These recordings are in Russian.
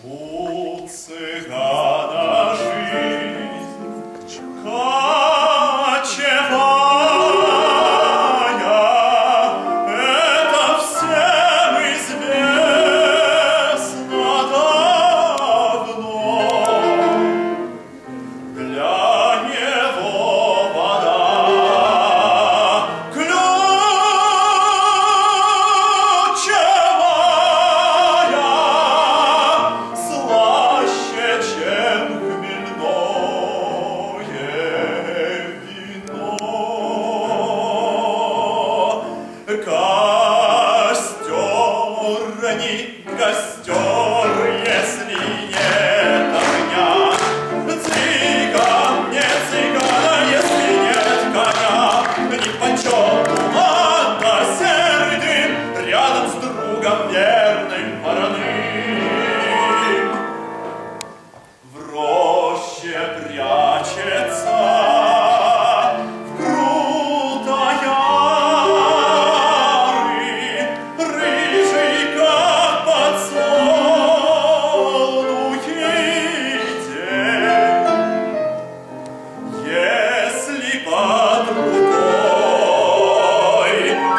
У цыгана жизнь кочевая, это всем известно давно. Для него вода ключевая, слаще, чем хмельное вино. Костер, не костер, если нет огня. Цыган, не цыгана, если нет коня. Нипочем туман да серый дым, рядом с другом верным вороным. В роще прячется в крутояры, рыжий, как подсолнухи день. Если под рукой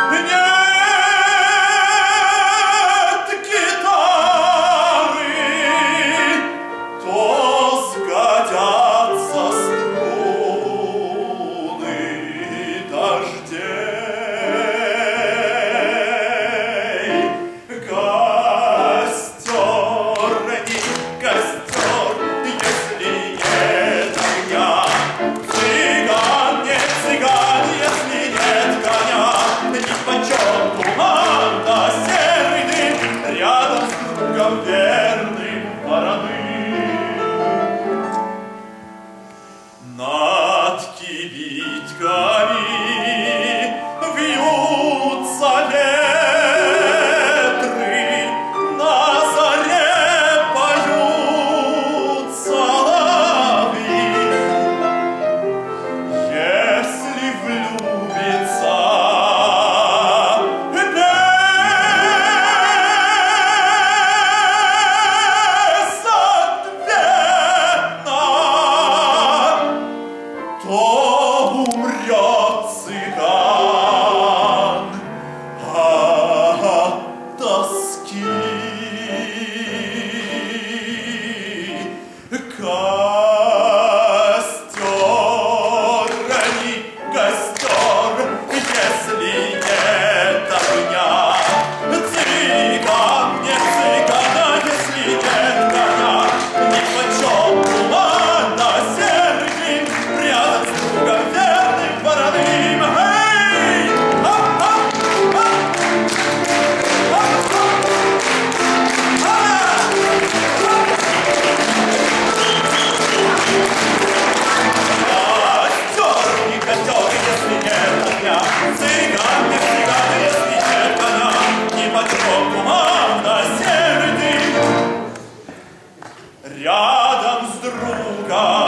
нет гитары, то сгодятся струны дождей. Костер, не костер, если нет огня. Цыган, не цыган, если нет коня. Нипочем туман да серый дым, рядом с другом верным вороным. Над кибитками вьются ветры, на заре поют соловьи. Если влюбится безответно, то умрет цыган от тоски. Костер, не костер, если нет огня. Цыган, не цыгана, если нет коня. Нипочем туман да серый дым, рядом с другом верным вороным. Эй! Ап-ап-ап! Костер, не костер, если нет огня. Цыган, не цыган, если нет коня. Нипочем туман да серый дым, рядом с другом